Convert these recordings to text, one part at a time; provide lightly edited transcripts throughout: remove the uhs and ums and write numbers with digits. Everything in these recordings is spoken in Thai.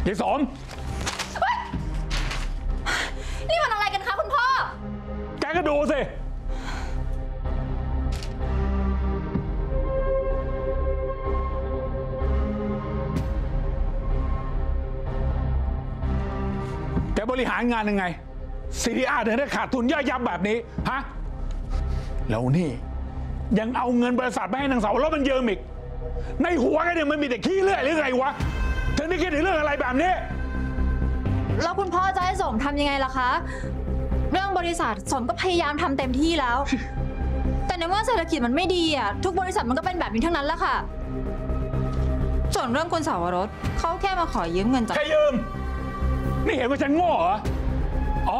ยายสมนี่มันอะไรกันคะคุณพ่อแกก็ดูสิแกบริหารงานยังไง CDR ถึงได้ขาดทุนย่อยยับแบบนี้ฮะแล้วนี่ยังเอาเงินบริษัทไปให้นางสาวรถมันเยิมอีกในหัวแกเนี่ยมันมีแต่ขี้เลื่อยหรือไงวะถึงได้คิดถึงเรื่องอะไรแบบนี้แล้วคุณพ่อจะให้สมทำยังไงล่ะคะเรื่องบริษัทสมก็พยายามทำเต็มที่แล้ว แต่ในเมื่อเศรษฐกิจมันไม่ดีอ่ะทุกบริษัทมันก็เป็นแบบนี้ทั้งนั้นแหละค่ะส่วนเรื่องคุณสาวรสเขาแค่มาขอยืมเงินจากแค่ยืมนี่เห็นว่าฉันโง่เหรออ๋อ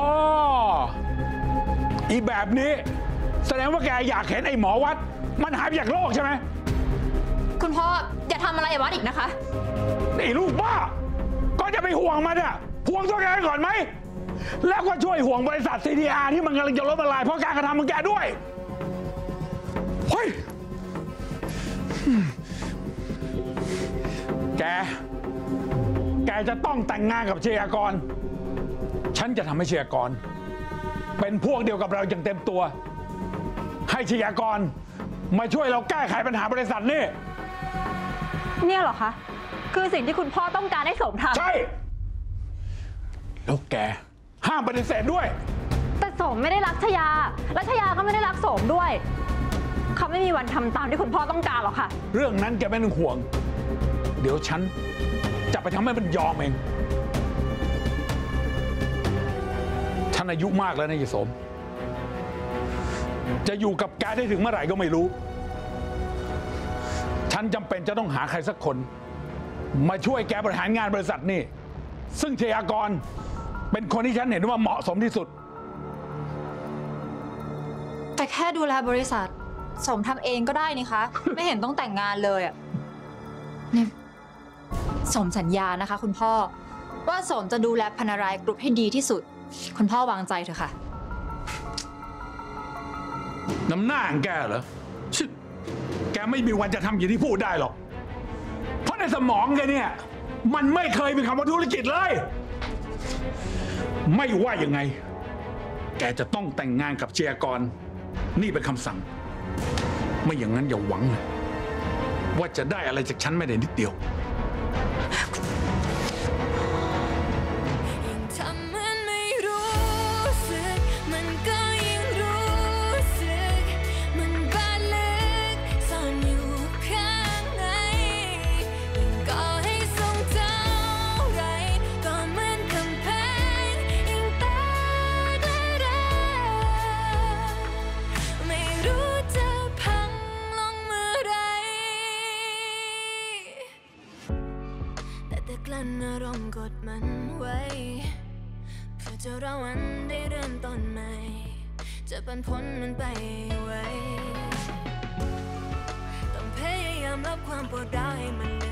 อีแบบนี้แสดงว่าแกอยากเห็นไอ้หมอวัดมันหายไปจากโลกใช่ไหมคุณพ่ออย่าทำอะไรไอ้วัดอีกนะคะนี่ลูกบ้าก็จะไปห่วงมันอะห่วงตัวแกก่อนไหมแล้วก็ช่วยห่วงบริษัท CDR ที่มันกำลังจะล้มละลายเพราะการกระทำของแกด้วยเฮ้ยแกจะต้องแต่งงานกับเชียร์กรฉันจะทำให้เชียร์กรเป็นพวกเดียวกับเราอย่างเต็มตัวให้เชียร์กรมาช่วยเราแก้ไขปัญหาบริษัทนี่เนี่ยเหรอคะคือสิ่งที่คุณพ่อต้องการให้สมทำใช่แล้วแกห้ามปฏิเสธด้วยแต่สมไม่ได้รักชยาและชยาก็ไม่ได้รักสมด้วยเขาไม่มีวันทำตามที่คุณพ่อต้องการหรอกค่ะเรื่องนั้นแกไม่ต้องห่วงเดี๋ยวฉันจะไปทำให้มันยอมเองฉันอายุมากแล้วนะยายสมจะอยู่กับแกได้ถึงเมื่อไหร่ก็ไม่รู้ฉันจำเป็นจะต้องหาใครสักคนมาช่วยแกบริหารงานบริษัทนี่ซึ่งเชียร์กรเป็นคนที่ฉันเห็นว่าเหมาะสมที่สุดแต่แค่ดูแลบริษัทสมทำเองก็ได้นี่คะไม่เห็นต้องแต่งงานเลยอ่ะนี่สมสัญญานะคะคุณพ่อว่าสมจะดูแลพนารายกรุ๊ปให้ดีที่สุดคุณพ่อวางใจเถอะค่ะน้ำหน้าของแกเหรอแกไม่มีวันจะทำอย่างที่พูดได้หรอกเพราะในสมองแกเนี่ยมันไม่เคยมีคำว่าธุรกิจเลยไม่ว่ายังไงแกจะต้องแต่งงานกับเชียร์กรนี่เป็นคำสั่งไม่อย่างนั้นอย่าหวังว่าจะได้อะไรจากฉันไม่ได้นิดเดียวกลั้นอารมณ์กดมันไว้เพื่อจะรอวันได้เริ่มต้นใหม่จะปันพ้นมันไปไว้ต้องพยายามรับความปวดร้าวให้มัน